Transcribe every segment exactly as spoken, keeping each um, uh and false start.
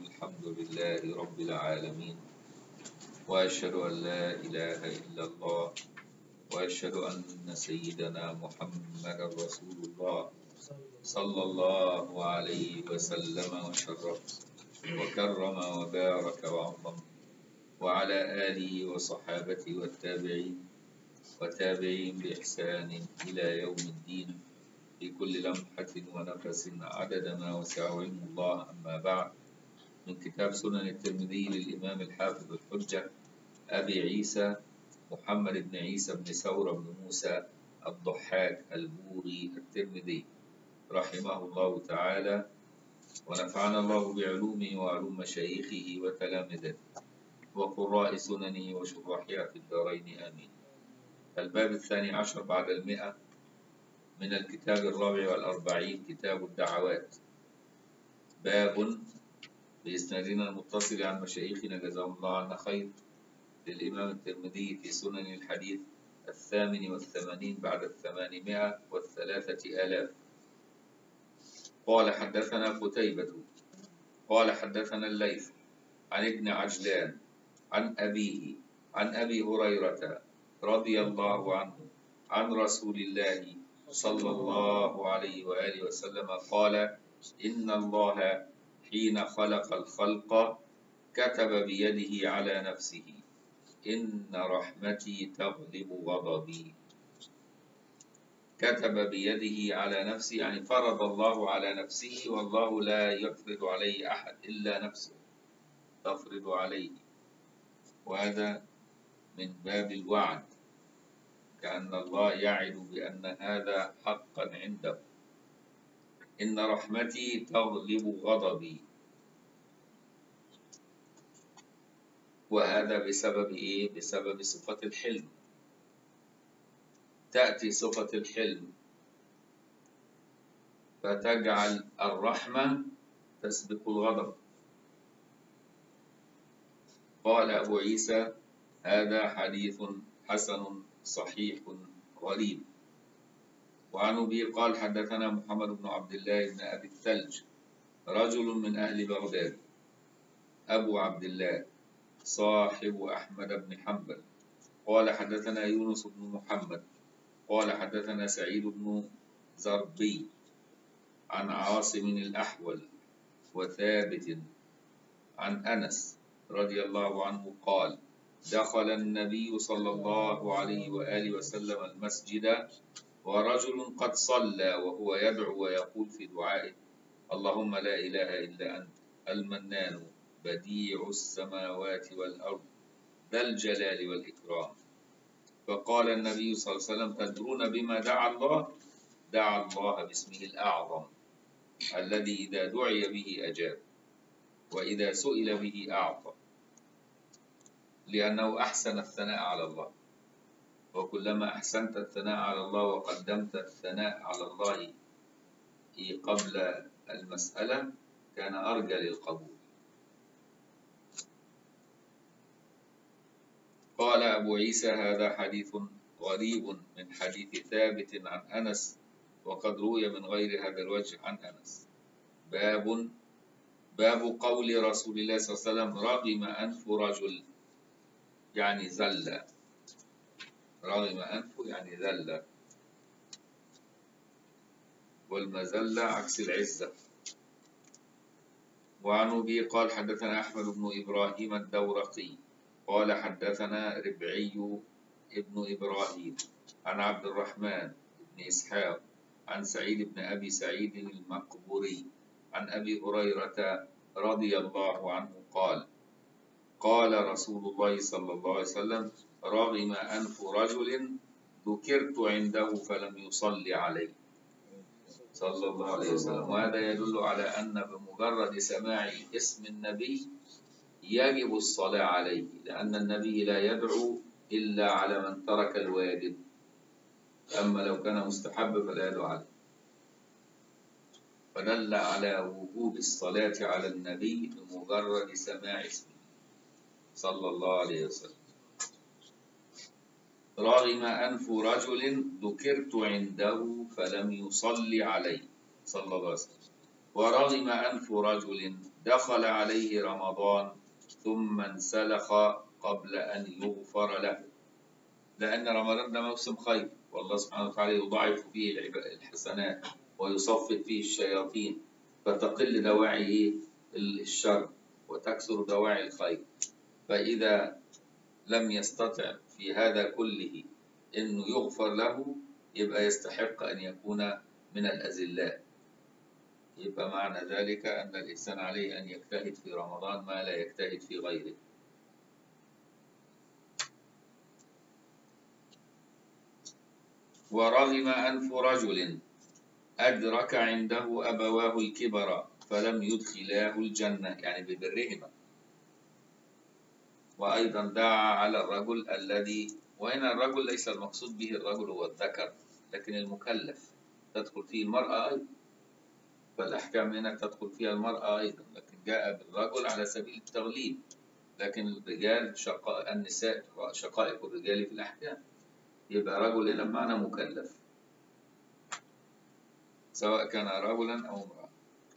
الحمد لله رب العالمين، وأشهد أن لا إله إلا الله، وأشهد أن سيدنا محمد رسول الله صلى الله عليه وسلم وشرف وكرم وبارك وعظم، وعلى آله وصحابته والتابعين وتابعين بإحسان إلى يوم الدين في كل لمحة ونفس عدد ما وسع علم الله. أما بعد، من كتاب سنن الترمذي للإمام الحافظ الحجة أبي عيسى محمد بن عيسى بن ثور بن موسى الضحاك البوري الترمذي رحمه الله تعالى، ونفعنا الله بعلومه وعلوم مشايخه وتلامذته وقراء سننه وشراحها في الدارين آمين. الباب الثاني عشر بعد المئة من الكتاب الرابع والأربعين، كتاب الدعوات. باب بإسنادنا المتصل عن مشايخنا جزاهم الله عنا خير للإمام الترمذي في سنن الحديث الثامن والثمانين بعد الثمانمائة والثلاثة آلاف. قال حدثنا قتيبة قال حدثنا الليث عن ابن عجلان عن أبيه عن أبي هريرة رضي الله عنه عن رسول الله صلى الله عليه وآله وسلم قال: إن الله حين خلق الخلق كتب بيده على نفسه: إن رحمتي تغلب غضبي. كتب بيده على نفسه يعني فرض الله على نفسه، والله لا يفرض عليه أحد إلا نفسه تفرض عليه، وهذا من باب الوعد، كأن الله يعد بأن هذا حقا عنده. إن رحمتي تغلب غضبي، وهذا بسبب إيه؟ بسبب صفة الحلم. تأتي صفة الحلم فتجعل الرحمة تسبق الغضب. قال أبو عيسى: هذا حديث حسن صحيح غريب. وعن أبي قال: حدثنا محمد بن عبد الله بن أبي الثلج رجل من أهل بغداد، أبو عبد الله صاحب أحمد بن حنبل. قال حدثنا يونس بن محمد قال حدثنا سعيد بن زربي عن عاصم الأحول وثابت عن أنس رضي الله عنه قال: دخل النبي صلى الله عليه وآله وسلم المسجد ورجل قد صلى وهو يدعو ويقول في دعائه: اللهم لا إله إلا أنت المنان بديع السماوات والأرض ذا الجلال والإكرام. فقال النبي صلى الله عليه وسلم: تدرون بما دعا الله؟ دعا الله باسمه الأعظم الذي إذا دعي به أجاب، وإذا سئل به أعطى، لأنه أحسن الثناء على الله، وكلما أحسنت الثناء على الله وقدمت الثناء على الله قبل المسألة كان أرجى للقبول. قال أبو عيسى: هذا حديث غريب من حديث ثابت عن أنس، وقد روي من غير هذا الوجه عن أنس. باب باب قول رسول الله صلى الله عليه وسلم: رغم أنف رجل، يعني زل. رغم أنفه يعني ذل، والمذلة عكس العزة. وعن أبي قال: حدثنا أحمد بن إبراهيم الدورقي قال حدثنا ربعي ابن إبراهيم عن عبد الرحمن بن إسحاق عن سعيد بن أبي سعيد المقبوري عن أبي هريرة رضي الله عنه قال: قال رسول الله صلى الله عليه وسلم: رغم أنف رجل ذكرت عنده فلم يصلي عليه، صلى الله عليه وسلم. وهذا يدل على أن بمجرد سماع اسم النبي يجب الصلاة عليه، لأن النبي لا يدعو إلا على من ترك الواجب، أما لو كان مستحب فلا يدعو عليه. فدل على وجوب الصلاة على النبي بمجرد سماع اسمه صلى الله عليه وسلم. رغم أنف رجل ذكرت عنده فلم يصلي عليه، صلى الله عليه وسلم. ورغم أنف رجل دخل عليه رمضان ثم انسلخ قبل أن يغفر له، لأن رمضان ده موسم خير، والله سبحانه وتعالى يضاعف فيه الحسنات ويصفد فيه الشياطين، فتقل دواعي الشر وتكثر دواعي الخير. فإذا لم يستطع في هذا كله أنه يغفر له، يبقى يستحق أن يكون من الأذلاء. يبقى معنى ذلك أن الإنسان عليه أن يجتهد في رمضان ما لا يجتهد في غيره. ورغم أنف رجل أدرك عنده أبواه الكبر فلم يدخلاه الجنة، يعني ببرهما. وأيضا دعا على الرجل الذي، وهنا الرجل ليس المقصود به الرجل هو الذكر، لكن المكلف تدخل فيه المرأة أيضا، فالأحكام هنا تدخل فيها المرأة أيضا، لكن جاء بالرجل على سبيل التغليب، لكن الرجال شقاء النساء شقائق الرجال في الأحكام، يبقى رجل هنا بمعنى مكلف سواء كان رجلا أو امرأة.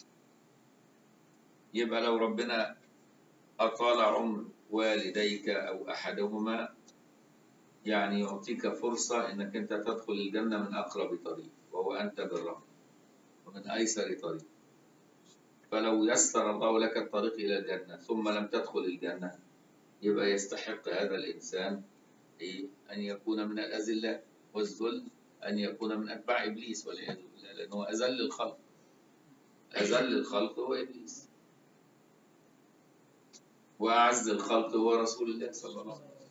يبقى لو ربنا أطال عمر والديك أو أحدهما، يعني يعطيك فرصة أنك أنت تدخل الجنة من أقرب طريق، وهو أن تبرهم، ومن أيسر طريق. فلو يسر الله لك الطريق إلى الجنة ثم لم تدخل الجنة، يبقى يستحق هذا الإنسان أن يكون من الأذلاء، والذل أن يكون من أتباع إبليس والعياذ بالله، لأنه أذل الخلق، أذل الخلق هو إبليس، وأعز الخلق هو رسول الله صلى الله عليه وسلم.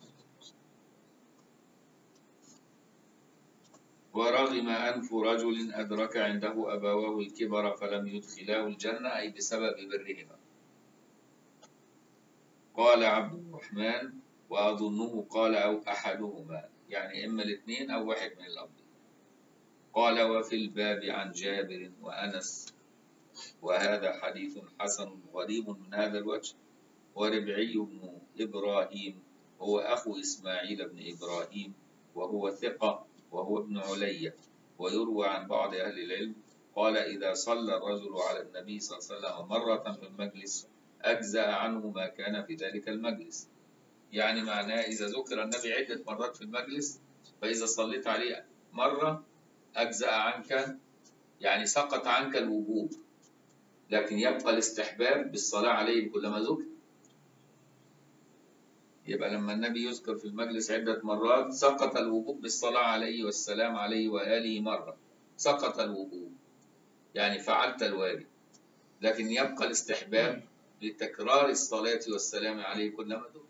ورغم أنف رجل أدرك عنده أبواه الكبر فلم يدخلاه الجنة، أي بسبب برهما. قال عبد الرحمن وأظنه قال أو أحدهما، يعني إما الاثنين أو واحد من الأمرين. قال وفي الباب عن جابر وأنس، وهذا حديث حسن غريب من هذا الوجه. وربعي بن إبراهيم هو أخو إسماعيل بن إبراهيم، وهو ثقة، وهو ابن علية. ويروى عن بعض أهل العلم قال إذا صلى الرجل على النبي صلى الله عليه وسلم مرة في المجلس أجزأ عنه ما كان في ذلك المجلس، يعني معناه إذا ذكر النبي عدة مرات في المجلس، فإذا صليت عليه مرة أجزأ عنك، يعني سقط عنك الوجوب، لكن يبقى الاستحباب بالصلاة عليه كلما ذكر. يبقى لما النبي يذكر في المجلس عدة مرات سقط الوجوب بالصلاة عليه والسلام عليه وآله مرة، سقط الوجوب، يعني فعلت الواجب، لكن يبقى الاستحباب لتكرار الصلاة والسلام عليه كلما ذكر.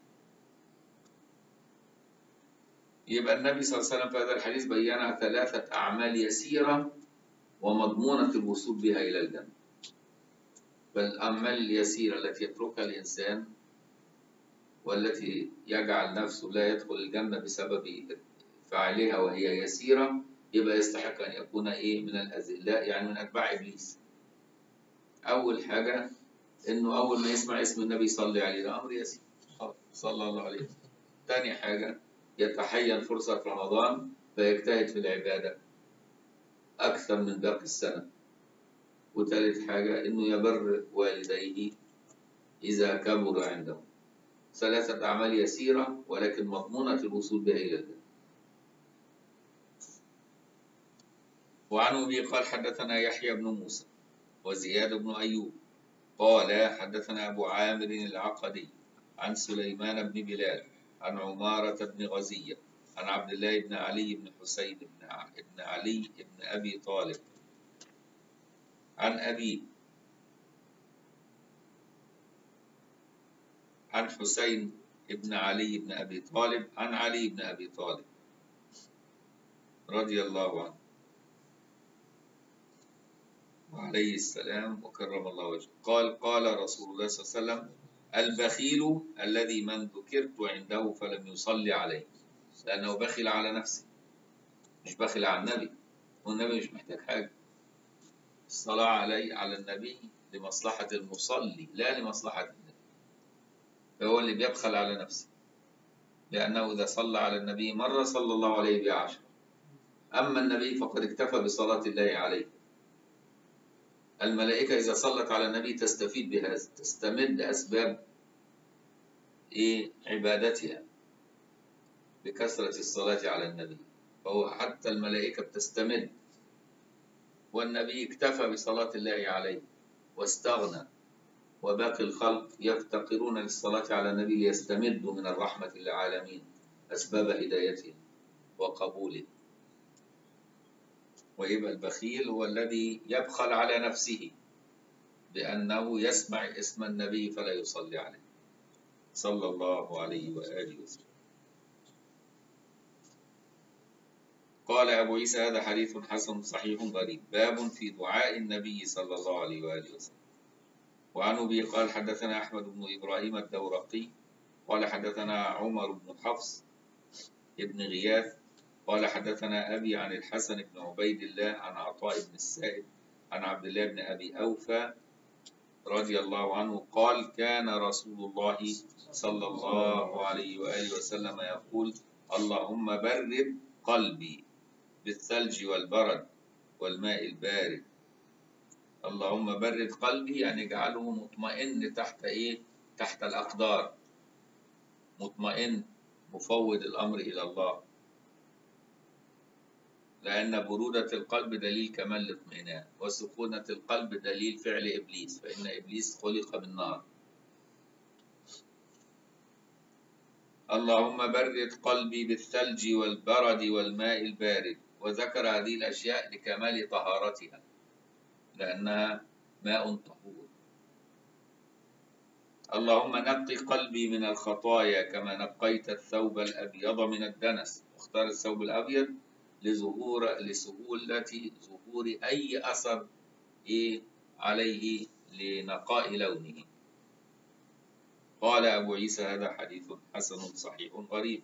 يبقى النبي صلى الله عليه وسلم في هذا الحديث بيّن ثلاثة أعمال يسيرة ومضمونة الوصول بها إلى الجنة. فالأعمال اليسيرة التي يتركها الإنسان والتي يجعل نفسه لا يدخل الجنة بسبب فعلها وهي يسيرة، يبقى يستحق أن يكون إيه من الأذلاء، يعني من أتباع إبليس. أول حاجة إنه أول ما يسمع اسم النبي صلى عليه، ده أمر يسير صلى الله عليه وسلم. ثاني حاجة يتحين فرصة رمضان فيجتهد في العبادة أكثر من باقي السنة. وثالث حاجة إنه يبر والديه إذا كبر عنده. ثلاثة أعمال يسيرة ولكن مضمونة الوصول بها إلى الجنة. وعن أبي قال حدثنا يحيى بن موسى وزياد بن أيوب قال حدثنا أبو عامر العقدي عن سليمان بن بلال عن عمارة بن غزية عن عبد الله بن علي بن حسين بن علي بن أبي طالب عن أبي عن حسين بن علي بن أبي طالب عن علي بن أبي طالب رضي الله عنه وعليه السلام وكرم الله وجهه قال قال رسول الله صلى الله عليه وسلم البخيل الذي من ذكرت عنده فلم يصلي عليه، لأنه بخل على نفسه مش بخل على النبي، والنبي مش محتاج حاجة. الصلاة عليه على النبي لمصلحة المصلي لا لمصلحة النبي، فهو اللي بيبخل على نفسه، لأنه إذا صلى على النبي مرة صلى الله عليه بعشر. أما النبي فقد اكتفى بصلاة الله عليه. الملائكة إذا صلت على النبي تستفيد بهذا، تستمد أسباب إيه عبادتها بكثرة الصلاة على النبي، فهو حتى الملائكة بتستمد، والنبي اكتفى بصلاة الله عليه واستغنى، وباقي الخلق يفتقرون للصلاة على النبي ليستمدوا من الرحمة للعالمين أسباب هدايته وقبوله. ويبقى البخيل هو الذي يبخل على نفسه بأنه يسمع اسم النبي فلا يصلي عليه صلى الله عليه وآله وسلم. قال أبو عيسى هذا حديث حسن صحيح غريب. باب في دعاء النبي صلى الله عليه وآله وسلم. وعن أبي قال حدثنا أحمد بن إبراهيم الدورقي قال حدثنا عمر بن حفص ابن غياث قال حدثنا أبي عن الحسن بن عبيد الله عن عطاء بن السائب عن عبد الله بن أبي أوفى رضي الله عنه قال كان رسول الله صلى الله عليه وآله وسلم يقول اللهم برد قلبي بالثلج والبرد والماء البارد. اللهم برد قلبي يعني اجعله مطمئن تحت ايه؟ تحت الأقدار، مطمئن مفوض الأمر إلى الله، لأن برودة القلب دليل كمال الاطمئنان، وسكونة القلب دليل فعل إبليس، فإن إبليس خلق بالنار. اللهم برد قلبي بالثلج والبرد والماء البارد، وذكر هذه الأشياء لكمال طهارتها لأنها ماء طهور. اللهم نقي قلبي من الخطايا كما نقيت الثوب الأبيض من الدنس. واختار الثوب الأبيض لظهور لسهولة ظهور أي أثر إيه عليه لنقاء لونه. قال أبو عيسى هذا حديث حسن صحيح غريب.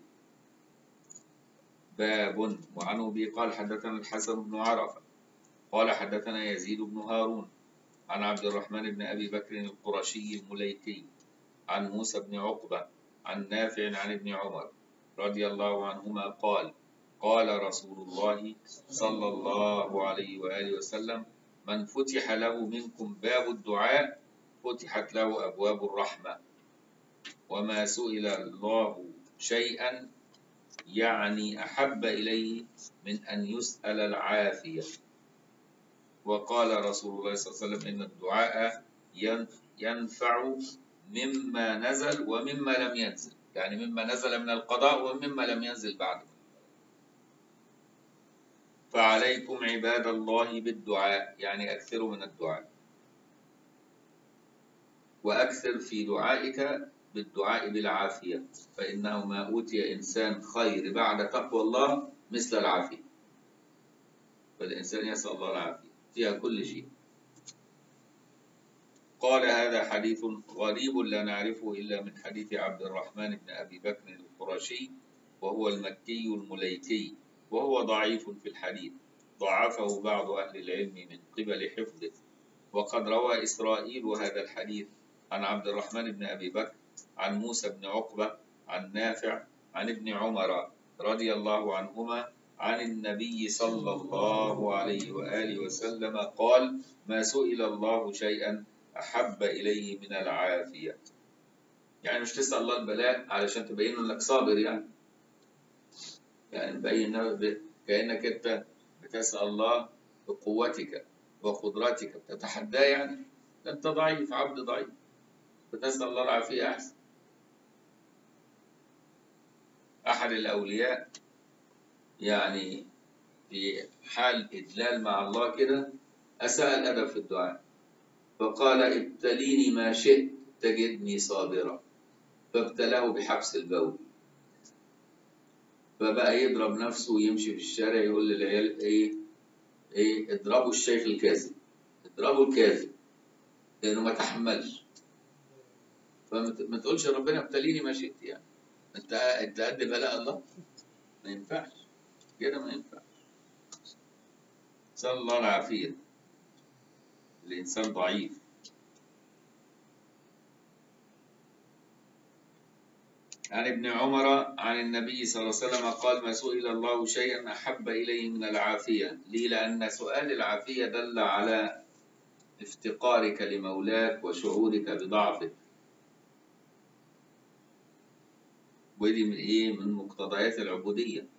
باب. وعن أبي قال حدثنا الحسن بن عرفة قال حدثنا يزيد بن هارون عن عبد الرحمن بن أبي بكر القرشي المليكي عن موسى بن عقبة عن نافع عن ابن عمر رضي الله عنهما قال قال رسول الله صلى الله عليه وآله وسلم من فتح له منكم باب الدعاء فتحت له أبواب الرحمة، وما سئل الله شيئا يعني أحب إليه من أن يسأل العافية. وقال رسول الله صلى الله عليه وسلم إن الدعاء ينفع مما نزل ومما لم ينزل، يعني مما نزل من القضاء ومما لم ينزل بعده. فعليكم عباد الله بالدعاء، يعني أكثروا من الدعاء، وأكثر في دعائك بالدعاء بالعافية، فإنه ما أوتي إنسان خير بعد تقوى الله مثل العافية، فالإنسان يسأل الله العافية فيها كل شيء. قال هذا حديث غريب لا نعرفه إلا من حديث عبد الرحمن بن أبي بكر القرشي وهو المكي المليكي، وهو ضعيف في الحديث، ضعفه بعض أهل العلم من قبل حفظه. وقد روى إسرائيل هذا الحديث عن عبد الرحمن بن أبي بكر عن موسى بن عقبة عن نافع عن ابن عمر رضي الله عنهما عن النبي صلى الله عليه وآله وسلم قال ما سئل الله شيئا أحب إليه من العافية. يعني مش تسأل الله البلاء علشان تبين انك صابر، يعني يعني مبين كأنك انت بتسأل الله بقوتك وقدرتك بتتحداه، يعني انت ضعيف، عبد ضعيف، بتسأل الله العافية أحسن. أحد الأولياء يعني في حال إدلال مع الله كده أساء الأدب في الدعاء، فقال ابتليني ما شئت تجدني صابرا، فابتلاه بحبس البول، فبقى يضرب نفسه ويمشي في الشارع يقول للعيال ايه ايه اضربوا الشيخ الكاذب، اضربوا الكاذب لانه ما تحملش. فما تقولش ربنا ابتليني ما شئت، يعني انت انت قد بلاء الله، ما ينفعش كده، ما ينفعش. نسأل الله العافية، الإنسان ضعيف. عن ابن عمر عن النبي صلى الله عليه وسلم قال ما سئل الله شيئا أحب إليه من العافية. ليه؟ لأن سؤال العافية دل على افتقارك لمولاك وشعورك بضعفك. ودي من إيه؟ من مقتضيات العبودية.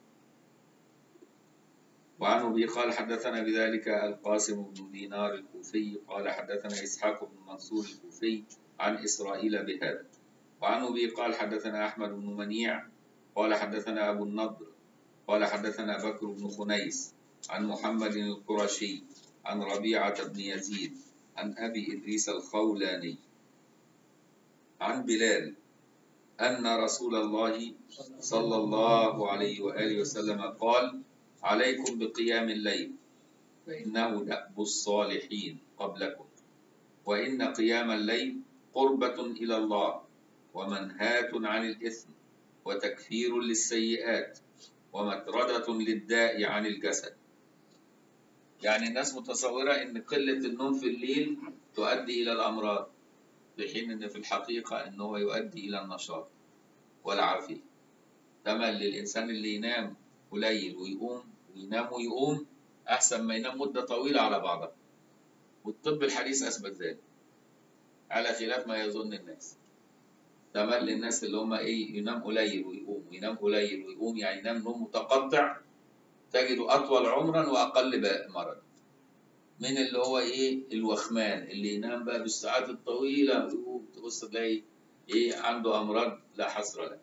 وعن أبي قال حدثنا بذلك القاسم بن دينار الكوفي قال حدثنا إسحاق بن منصور الكوفي عن إسرائيل بهذا. وعن أبي قال حدثنا أحمد بن منيع قال حدثنا أبو النضر قال حدثنا بكر بن خنيس عن محمد القرشي عن ربيعة بن يزيد عن أبي إدريس الخولاني عن بلال أن رسول الله صلى الله عليه وآله وسلم قال: عليكم بقيام الليل فإنه دأب الصالحين قبلكم، وإن قيام الليل قربة إلى الله ومنهاة عن الإثم وتكفير للسيئات ومطردة للداء عن الجسد. يعني الناس متصورة إن قلة النوم في الليل تؤدي إلى الأمراض، في حين إن في الحقيقة إنه يؤدي إلى النشاط والعافية. تمام للإنسان اللي ينام قليل ويقوم وينام ويقوم أحسن ما ينام مدة طويلة على بعضها، والطب الحديث أثبت ذلك على خلاف ما يظن الناس. تمام للناس اللي هم إيه ينام قليل ويقوم وينام قليل ويقوم، يعني ينام نوم متقطع، تجده أطول عمرا وأقل مرض من اللي هو إيه الوخمان اللي ينام بقى بالساعات الطويلة ويقوم تبص تلاقي إيه عنده أمراض لا حصر لها.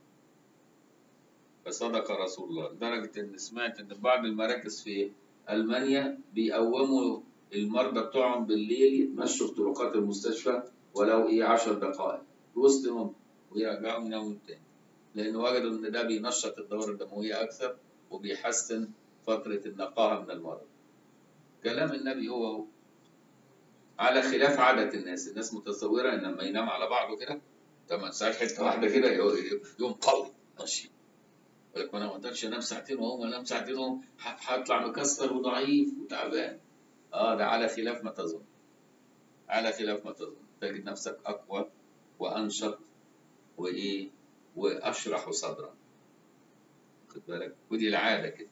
فصدق رسول الله، لدرجة إن سمعت إن بعض المراكز في ألمانيا بيقوموا المرضى بتوعهم بالليل يتمشوا في طرقات المستشفى ولو إيه عشر دقائق في وسط نوم ويرجعوا يناموا تاني، لأن وجدوا إن ده بينشط الدورة الدموية أكثر وبيحسن فترة النقاهة من المرض. كلام النبي هو هو على خلاف عادة الناس. الناس متصورة إن لما ينام على بعضه كده ثمان ساعات حتة واحدة كده يوم قوي نشيط، ولكن أنا ما أقدرش أنام ساعتين وأقوم أنام ساعتين وأقوم هطلع مكسر وضعيف وتعبان. آه ده على خلاف ما تظن، على خلاف ما تظن. تجد نفسك أقوى وأنشط وإيه وأشرح صدرا. خد بالك، ودي العادة كده.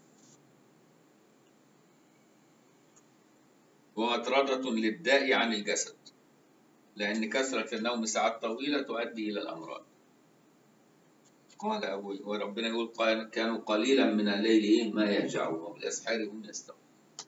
ومطردة للداء عن الجسد، لأن كثرة النوم ساعات طويلة تؤدي إلى الأمراض. قال أبو وربنا يقول قال كانوا قليلا من الليل ما يهجعون وبالأسحار هم يستغفرون.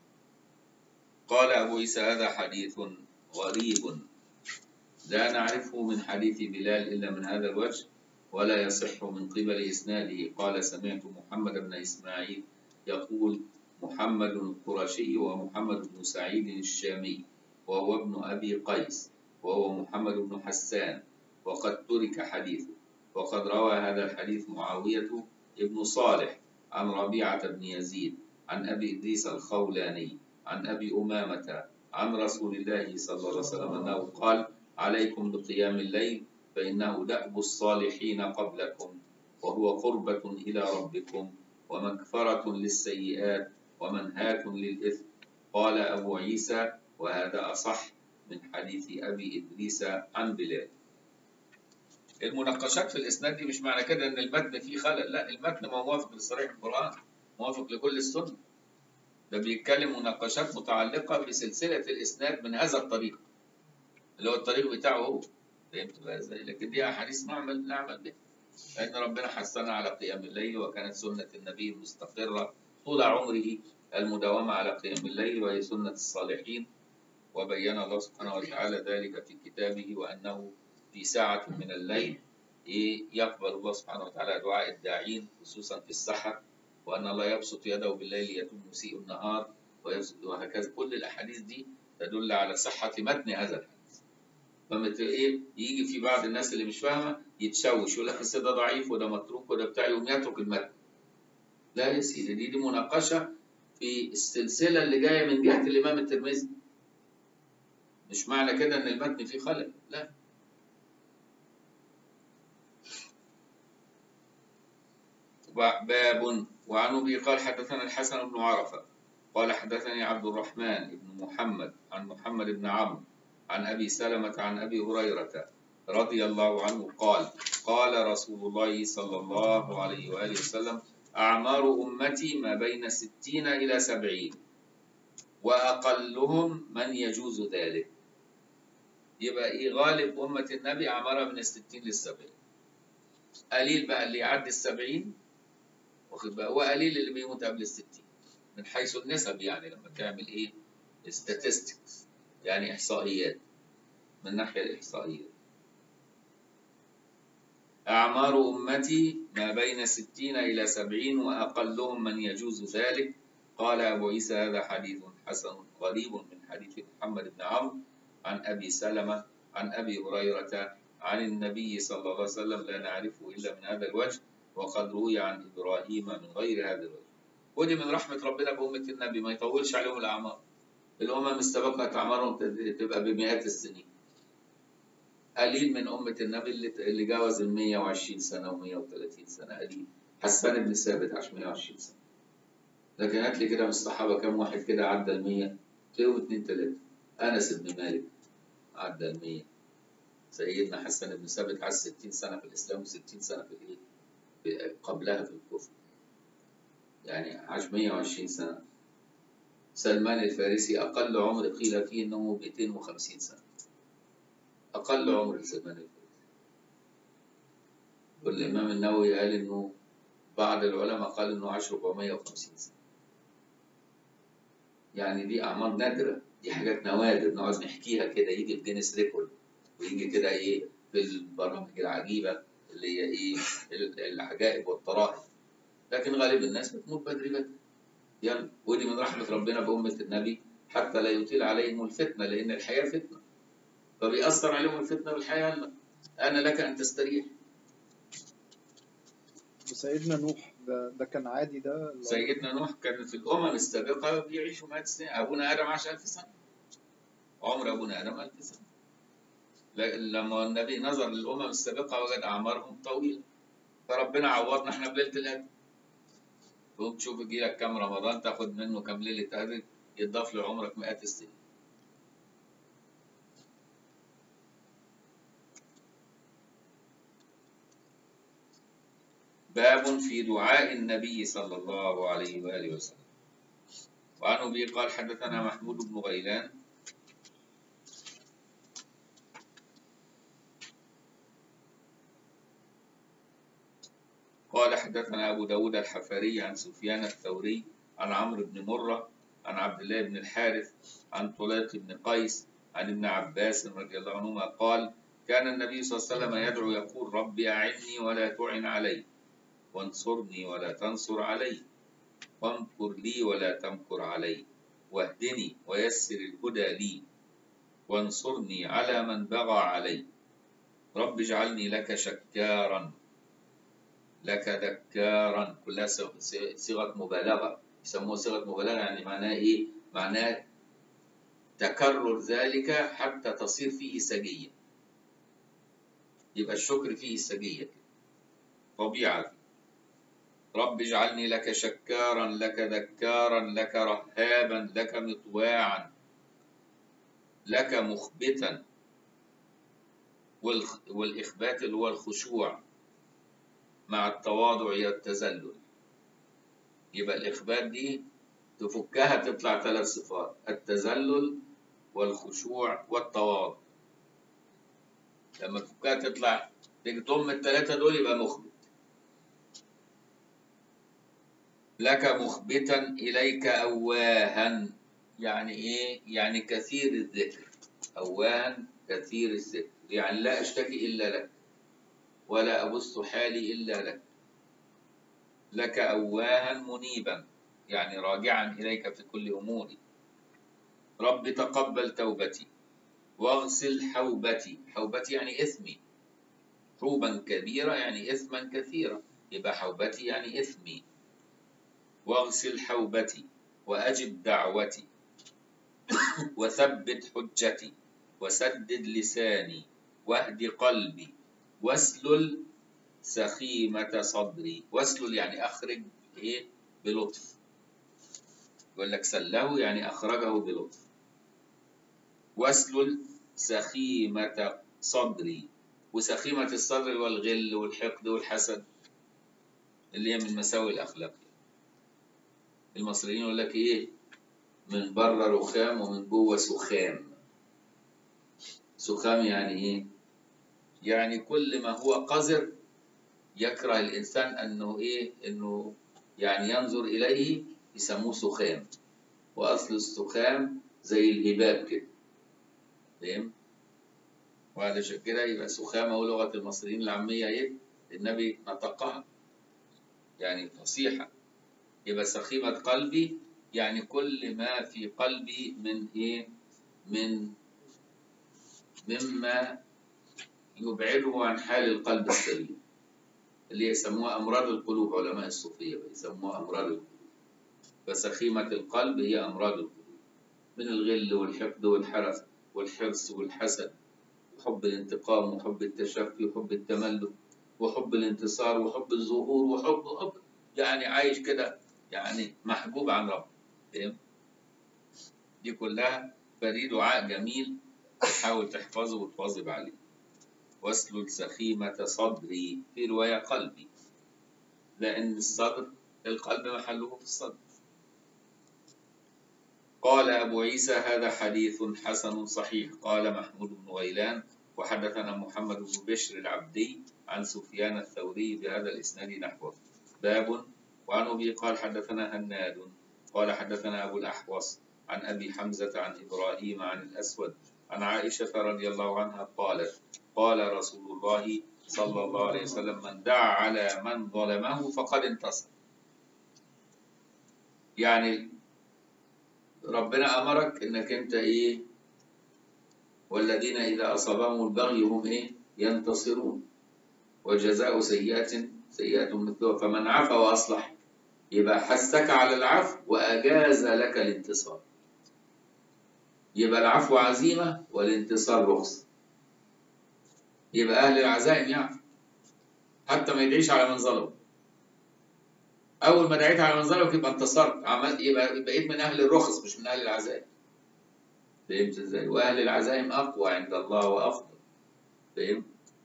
قال أبو عيسى هذا حديث غريب لا نعرفه من حديث بلال إلا من هذا الوجه ولا يصح من قبل إسناده. قال سمعت محمد بن إسماعيل يقول محمد القرشي ومحمد بن سعيد الشامي وهو ابن أبي قيس وهو محمد بن حسان وقد ترك حديثه. وقد روى هذا الحديث معاوية ابن صالح عن ربيعة بن يزيد عن أبي إدريس الخولاني عن أبي أمامة عن رسول الله صلى الله عليه وسلم أنه قال عليكم بقيام الليل فإنه دأب الصالحين قبلكم وهو قربة إلى ربكم ومكفرة للسيئات ومنهاة للإثم. قال أبو عيسى وهذا أصح من حديث أبي إدريس عن بلال. المناقشات في الإسناد دي مش معنى كده إن المتن فيه خلل، لا، المتن موافق لصريح القرآن، موافق لكل السنة. ده بيتكلم مناقشات متعلقة بسلسلة الإسناد من هذا الطريق اللي هو الطريق بتاعه هو. فهمت بقى إزاي؟ لكن دي أحاديث نعمل نعمل بها، لأن ربنا حثنا على قيام الليل، وكانت سنة النبي المستقرة طول عمره المداومة على قيام الليل، وهي سنة الصالحين. وبين الله سبحانه وتعالى ذلك في كتابه، وأنه في ساعة من الليل يقبل الله سبحانه وتعالى دعاء الداعين خصوصا في السحر، وأن الله يبسط يده بالليل يتوب مسيء النهار وهكذا. كل الأحاديث دي تدل على صحة متن هذا الحديث. فمت إيه يجي في بعض الناس اللي مش فاهمة يتشوش يقول لك ده ضعيف وده متروك وده بتاع، يقوم يترك المتن. لا يا سيدي، دي دي مناقشة في السلسلة اللي جاية من جهة الإمام الترمذي، مش معنى كده إن المتن فيه خلل، لا. باب. وعن أبي قال حدثنا الحسن بن عرفة قال حدثني عبد الرحمن بن محمد عن محمد بن عمرو عن أبي سلمة عن أبي هريرة رضي الله عنه قال قال رسول الله صلى الله عليه وآله وسلم أعمار أمتي ما بين ستين إلى سبعين، وأقلهم من يجوز ذلك. يبقى إيه غالب أمة النبي أعمارها من الستين للسبعين. قليل بقى اللي يعدي السبعين، واخد بقى، وقليل اللي بيموت قبل الستين من حيث النسب. يعني لما تعمل إيه statistics، يعني إحصائيات، من الناحية الإحصائية. أعمار أمتي ما بين ستين إلى سبعين وأقلهم من يجوز ذلك. قال أبو عيسى هذا حديث حسن غريب من حديث محمد بن عمرو عن أبي سلمة عن أبي هريرة عن النبي صلى الله عليه وسلم لا نعرفه إلا من هذا الوجه، وقد روي عن إبراهيم من غير هذا الوجه. ودي من رحمة ربنا بأمة النبي، ما يطولش عليهم الأعمار. الأمم السابقة أعمارهم تبقى بمئات السنين. قليل من أمة النبي اللي جاوز ال مئة وعشرين سنة و مئة وثلاثين سنة، قليل. حسان بن ثابت عاش مئة وعشرين سنة. لكن هات لي كده من الصحابة كم واحد كده عدى ال مئة؟ تلاقيهم اتنين تلاتة. أنس بن مالك عدى ال مئة. سيدنا حسان بن ثابت عاش ستين سنة في الإسلام وستين سنة في الإيه؟ قبلها في الكفر. يعني عاش مئة وعشرين سنة. سلمان الفارسي أقل عمر قيل فيه إنه مئتين وخمسين سنة. أقل عمر سلمان الفارسي. والإمام النووي قال إنه بعض العلماء قال إنه عاش أربعمئة وخمسين سنة. يعني دي أعمار نادرة، دي حاجات نوادر نقعد نحكيها كده، يجي في جينيس ريكورد ويجي كده إيه في البرامج العجيبة اللي هي إيه العجائب والطرائف. لكن غالب الناس بتموت بدري بدري. يلا، ودي من رحمة ربنا بأمة النبي حتى لا يطيل عليهم الفتنة، لأن الحياة فتنة. فبيأثر عليهم الفتنة والحياة. يلا أنا لك أن تستريح. سيدنا نوح ده, ده كان عادي؟ ده سيدنا نوح كان في الأمم السابقة بيعيشوا مئة سنة. أبونا آدم عاش ألف سنة. عمر أبونا آدم ألف سنة. لما النبي نظر للأمم السابقة وجد أعمارهم طويلة، فربنا عوضنا إحنا بليلة القدر. تقوم تشوف يجي لك كام رمضان تاخد منه كام ليلة قدر، يضاف لعمرك مئات السنين. باب في دعاء النبي صلى الله عليه وآله وسلم. وعن أبي قال حدثنا محمود بن غيلان قال حدثنا أبو داود الحفري عن سفيان الثوري عن عمرو بن مرة عن عبد الله بن الحارث عن طليق بن قيس عن ابن عباس رضي الله عنهما قال كان النبي صلى الله عليه وسلم يدعو يقول رب أعني ولا تعن علي، وانصرني ولا تنصر علي، وامكر لي ولا تمكر علي، واهدني ويسر الهدى لي، وانصرني على من بغى علي، رب اجعلني لك شكارا لك ذكارا. كلها صيغة مبالغة، يسموها صيغة مبالغة. يعني معناه إيه؟ معناه تكرر ذلك حتى تصير فيه سجية. يبقى الشكر فيه سجية، طبيعة. رب اجعلني لك شكارا لك ذكارا لك رهابا لك مطواعا لك مخبتا. والإخبات اللي هو الخشوع مع التواضع هي التذلل. يبقى الإخبات دي تفكها تطلع ثلاث صفات: التذلل والخشوع والتواضع. لما تفكها تطلع تيجي تضم الثلاثة دول يبقى مخبت. لك مخبتا إليك أواها. يعني إيه؟ يعني كثير الذكر. أواها كثير الذكر، يعني لا أشتكي إلا لك ولا أبث حالي إلا لك. لك أواها منيبا، يعني راجعا إليك في كل أموري. رب تقبل توبتي واغسل حوبتي. حوبتي يعني إثمي. حوبا كبيرة يعني إثما كثيرا، يبقى حوبتي يعني إثمي. واغسل حوبتي وأجب دعوتي وثبت حجتي وسدد لساني واهد قلبي واسلل سخيمة صدري. واسلل يعني أخرج إيه؟ بلطف. يقول لك سله يعني أخرجه بلطف. واسلل سخيمة صدري. وسخيمة الصدر والغل والحقد والحسد اللي هي من مساوئ الأخلاق. المصريين يقول لك إيه؟ من بره رخام ومن جوه سخام. سخام يعني ايه؟ يعني كل ما هو قذر يكره الانسان انه ايه؟ انه يعني ينظر اليه، يسموه سخام. واصل السخام زي الهباب كده، فاهم؟ وعلشان كده يبقى سخامه ولغه المصريين العاميه ايه؟ النبي نطقها يعني فصيحه. يبقى سخيمه قلبي يعني كل ما في قلبي من ايه؟ من مما يبعده عن حال القلب السليم، اللي يسموها أمراض القلوب. علماء الصوفية يسموها أمراض القلوب. فسخيمة القلب هي أمراض القلوب، من الغل والحقد والحرص والحرص والحسد وحب الانتقام وحب التشفي وحب التملك وحب الانتصار وحب الظهور وحب وحب يعني عايش كده يعني محجوب عن ربه، فاهم؟ دي كلها فدي دعاء جميل تحاول تحفظه وتواظب عليه. واسلل سخيمة صدري، في رواية قلبي، لأن الصدر القلب محله في الصدر. قال أبو عيسى هذا حديث حسن صحيح. قال محمود بن غيلان وحدثنا محمد بن بشر العبدي عن سفيان الثوري بهذا الإسناد نحوه. باب. وعن أبي قال حدثنا هناد قال حدثنا أبو الأحوص عن أبي حمزة عن إبراهيم عن الأسود عن عائشة رضي الله عنها قالت قال رسول الله صلى الله عليه وسلم من دعا على من ظلمه فقد انتصر. يعني ربنا أمرك إنك أنت إيه؟ والذين إذا أصابهم البغي هم إيه؟ ينتصرون. وجزاء سيئة سيئة مثلها فمن عفا وأصلح، يبقى حثك على العفو وأجاز لك الانتصار. يبقى العفو عزيمة والانتصار رخصة. يبقى أهل العزائم يعفو حتى ما يدعيش على من ظلم. أول ما دعيت على من ظلمك يبقى انتصرت، عملت يبقى بقيت من أهل الرخص مش من أهل العزائم. فهمت ازاي؟ واهل العزائم اقوى عند الله وافضل. فهمت؟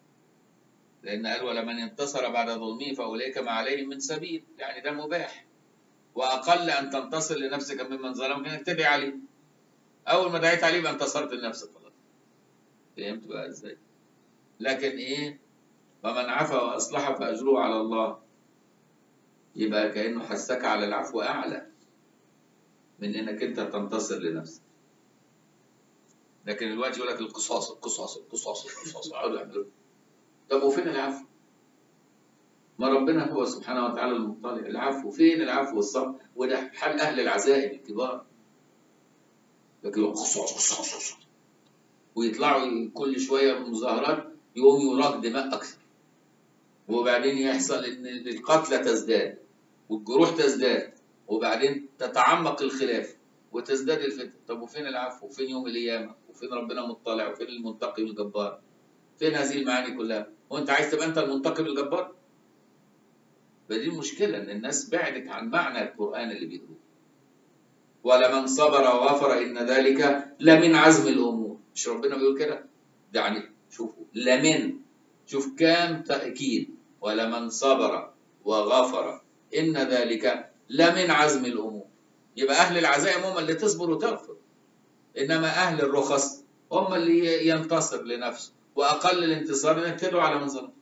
لان قال ولمن انتصر بعد ظلمه فاولئك ما عليهم من سبيل، يعني ده مباح. واقل ان تنتصر لنفسك ممن ظلمك انك تدعي عليه. اول ما دعيت عليه يبقى انتصرت لنفسك خلاص. فهمت بقى ازاي؟ لكن ايه؟ ومن عفا واصلح فاجره على الله، يبقى كانه حثك على العفو اعلى من انك انت تنتصر لنفسك. لكن الوقت يقول لك القصاص القصاص القصاص القصاص اقعدوا يعملوا. طب وفين العفو؟ ما ربنا هو سبحانه وتعالى المطلع. العفو فين؟ العفو والصبر، وده حال اهل العزائم الكبار. لكن قصاص قصاص قصاص ويطلعوا كل شويه مظاهرات يقوم يراق دماء اكثر، وبعدين يحصل ان القتلى تزداد والجروح تزداد، وبعدين تتعمق الخلاف وتزداد الفتن. طب وفين العفو؟ وفين يوم القيامه؟ وفين ربنا مطلع؟ وفين المنتقم الجبار؟ فين هذه المعاني كلها؟ وانت عايز تبقى انت المنتقم الجبار؟ فدي المشكله، ان الناس بعدت عن معنى القران اللي بيقروه. ولمن صبر وغفر ان ذلك لمن عزم الامور. مش ربنا بيقول كده؟ يعني شوفوا لمن، شوف كام تاكيد. ولمن صبر وغفر ان ذلك لمن عزم الامور. يبقى اهل العزائم هم اللي تصبر وتغفر، انما اهل الرخص هم اللي ينتصر لنفسه، واقل الانتصار انك تدعو على من ظلم.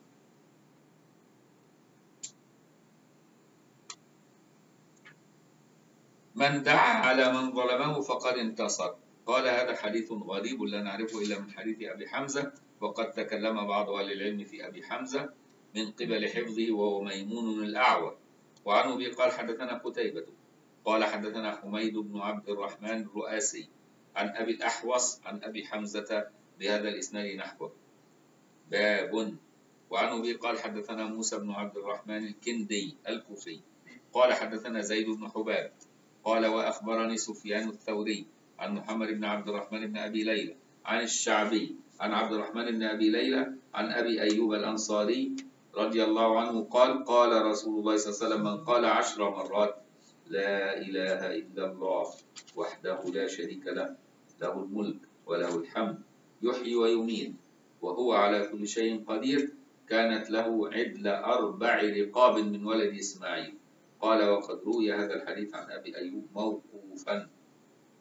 من دعا على من ظلمه فقد انتصر. قال هذا حديث غريب لا نعرفه إلا من حديث أبي حمزة، وقد تكلم بعض أهل العلم في أبي حمزة من قبل حفظه وهو ميمون الأعور. وعنه به قال حدثنا قتيبة قال حدثنا حميد بن عبد الرحمن الرؤاسي عن أبي الأحوص عن أبي حمزة بهذا الإسناد نحوه. باب. وعنه به قال حدثنا موسى بن عبد الرحمن الكندي الكوفي قال حدثنا زيد بن حباب قال وأخبرني سفيان الثوري عن محمد بن عبد الرحمن بن أبي ليلى عن الشعبي عن عبد الرحمن بن أبي ليلى عن أبي أيوب الأنصاري رضي الله عنه قال قال رسول الله صلى الله عليه وسلم من قال عشر مرات لا إله إلا الله وحده لا شريك له له الملك وله الحمد يحيي ويميت وهو على كل شيء قدير كانت له عدل أربع رقاب من ولد إسماعيل. قال وقد روي هذا الحديث عن أبي أيوب موقوفا.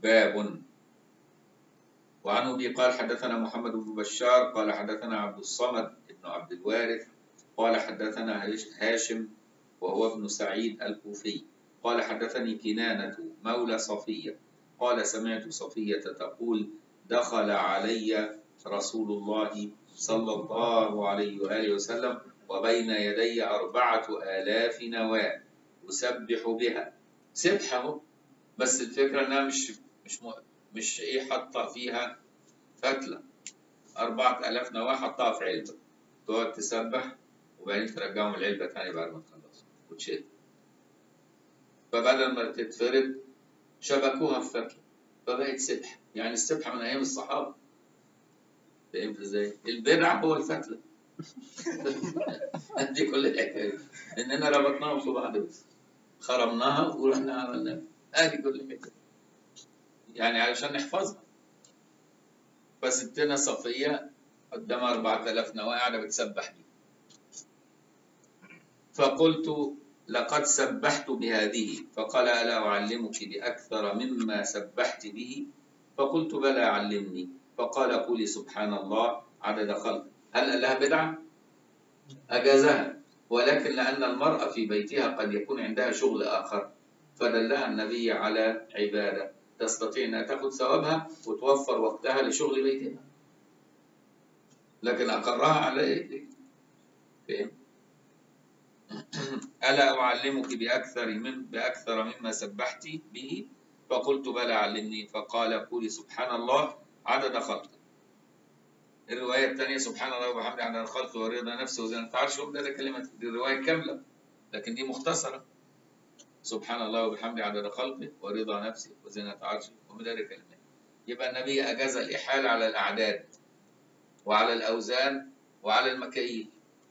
باب. وعن أبي قال حدثنا محمد بن بشار قال حدثنا عبد الصمد بن عبد الوارث قال حدثنا هاشم وهو ابن سعيد الكوفي قال حدثني كنانة مولى صفية قال سمعت صفية تقول دخل علي رسول الله صلى الله عليه وآله وسلم وبين يدي أربعة آلاف نواة أسبح بها. سبحه، بس الفكرة أنها مش مش مش إيه حاطة فيها فتلة. أربعة آلاف نواة حطها في علبة تقعد تسبح وبعدين ترجعهم العلبة تاني بعد ما تخلص وتشيل. فبدل ما تتفرد شبكوها في فتلة فبقت سبحة. يعني السبحة من أيام الصحابة. فهمت ازاي؟ البدعة هو الفتلة. دي كل الحكاية. إننا ربطناهم في بعض بس. خرمناها ورحنا عملناها. هذه كل الحكاية. يعني علشان نحفظها. فستنا صفية قدامها أربعة آلاف نواة قاعدة بتسبح بي. فقلت لقد سبحت بهذه فقال ألا أعلمك بأكثر مما سبحت به؟ فقلت بلى علمني. فقال قولي سبحان الله عدد خلقه. هل قال لها بدعة؟ أجازها، ولكن لأن المرأة في بيتها قد يكون عندها شغل آخر فدلها النبي على عبادة تستطيع أنها تأخذ ثوابها وتوفر وقتها لشغل بيتها، لكن أقرها على إيه؟ فهم؟ ألا أعلمك بأكثر من بأكثر مما سبحت به؟ فقلت بلى علمني. فقال قولي سبحان الله عدد خلقه. الرواية الثانية سبحان الله وبحمده عدد خلقه ورضا نفسه وزنة عرشه. ده كلمة دي الرواية كاملة لكن دي مختصرة. سبحان الله وبحمده عدد خلقه ورضا نفسه وزنة عرشه ومداد كلمات. يبقى النبي أجاز الإحالة على الأعداد وعلى الأوزان وعلى المكاييل.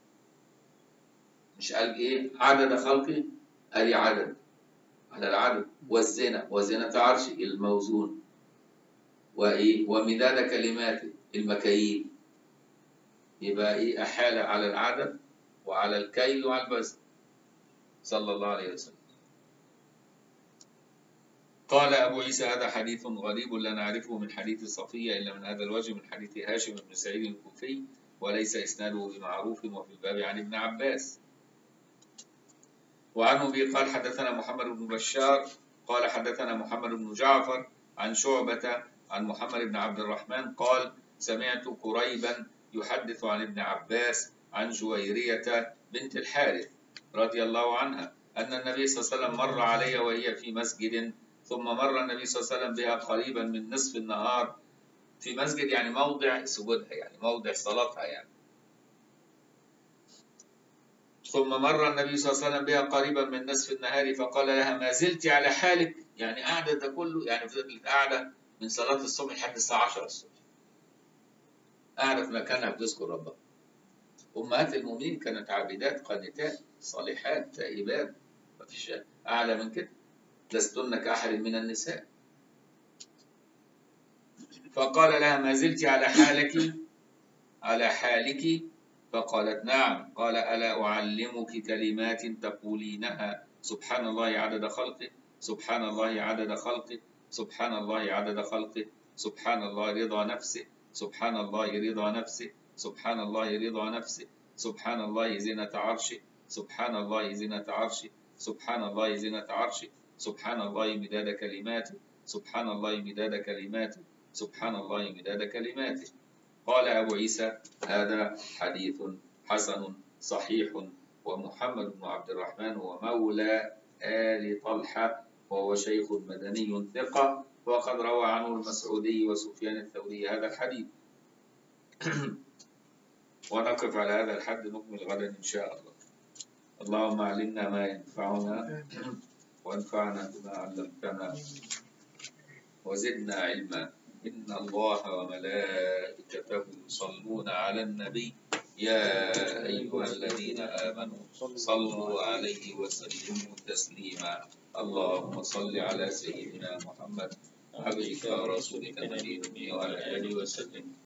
مش قال إيه عدد خلقه؟ قال عدد على العدد والزنا وزنة عرشه الموزون وإيه ومداد كلماته المكاييل. يبقى إيه أحال على العدد وعلى الكيل وعلى الوزن صلى الله عليه وسلم. قال أبو عيسى هذا حديث غريب لا نعرفه من حديث صفية إلا من هذا الوجه من حديث هاشم بن سعيد الكوفي وليس إسناده بمعروف وفي الباب عن ابن عباس. وعنه به قال حدثنا محمد بن بشار قال حدثنا محمد بن جعفر عن شعبة عن محمد بن عبد الرحمن قال سمعت قريبا يحدث عن ابن عباس عن جويرية بنت الحارث رضي الله عنها أن النبي صلى الله عليه وسلم مر علي وهي في مسجد ثم مر النبي صلى الله عليه وسلم بها قريبا من نصف النهار في مسجد يعني موضع سجودها يعني موضع صلاتها يعني. ثم مر النبي صلى الله عليه وسلم بها قريبا من نصف النهار فقال لها ما زلت على حالك؟ يعني قاعدة ده كله يعني فضلت قاعدة من صلاة الصبح لحد الساعة عشرة الصبح قاعدة في مكانها بتذكر ربها. أمهات المؤمنين كانت عابدات قانتات صالحات تائبات ما فيش أعلى من كده. لستن كأحد من النساء. فقال لها ما زلت على حالك على حالك؟ فقالت نعم. قال ألا أعلمك كلمات تقولينها سبحان الله عدد خلقه سبحان الله عدد خلقه سبحان الله عدد خلقه سبحان الله رضا نفسه سبحان الله رضا نفسه سبحان الله رضا نفسه سبحان الله زنة عرشه سبحان الله زنة عرشه سبحان الله زنة عرشه سبحان الله مداد كلماته سبحان الله مداد كلماته سبحان الله مداد كلماته. قال أبو عيسى هذا حديث حسن صحيح. ومحمد بن عبد الرحمن هو مولى آل طلحة وهو شيخ مدني ثقة وقد روى عنه المسعودي وسفيان الثوري هذا الحديث. ونقف على هذا الحد نكمل غدا إن شاء الله. اللهم علمنا ما ينفعنا وانفعنا بما علمتنا وزدنا علما. إن الله وملائكته يصلون على النبي يا أيها الذين آمنوا صلوا عليه وسلموا تسليما. اللهم صل على سيدنا محمد عبدك ورسولك نبي الأمي وعلى آله وسلم.